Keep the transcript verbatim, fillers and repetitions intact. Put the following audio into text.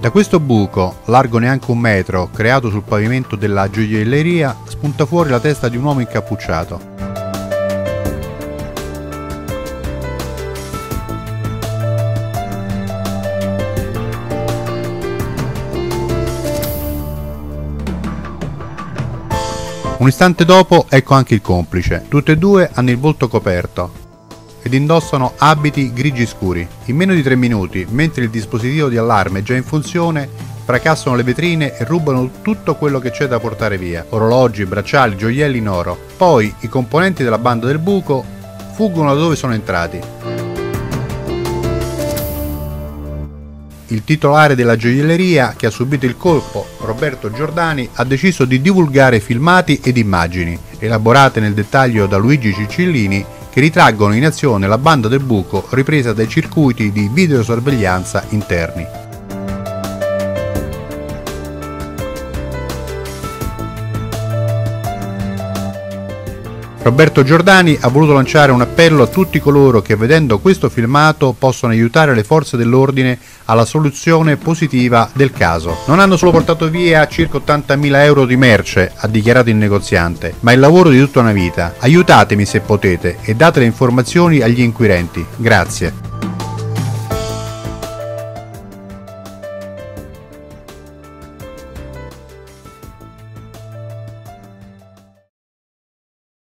Da questo buco, largo neanche un metro, creato sul pavimento della gioielleria, spunta fuori la testa di un uomo incappucciato. Un istante dopo ecco anche il complice. Tutte e due hanno il volto coperto ed indossano abiti grigi scuri. In meno di tre minuti, mentre il dispositivo di allarme è già in funzione, fracassano le vetrine e rubano tutto quello che c'è da portare via: orologi, bracciali, gioielli in oro. Poi i componenti della banda del buco fuggono da dove sono entrati. Il titolare della gioielleria, che ha subito il colpo, Roberto Giordani, ha deciso di divulgare filmati ed immagini, elaborate nel dettaglio da Luigi Ciccillini, che ritraggono in azione la banda del buco ripresa dai circuiti di videosorveglianza interni. Roberto Giordani ha voluto lanciare un appello a tutti coloro che, vedendo questo filmato, possono aiutare le forze dell'ordine alla soluzione positiva del caso. Non hanno solo portato via circa ottantamila euro di merce, ha dichiarato il negoziante, ma il lavoro di tutta una vita. Aiutatemi se potete e date le informazioni agli inquirenti. Grazie.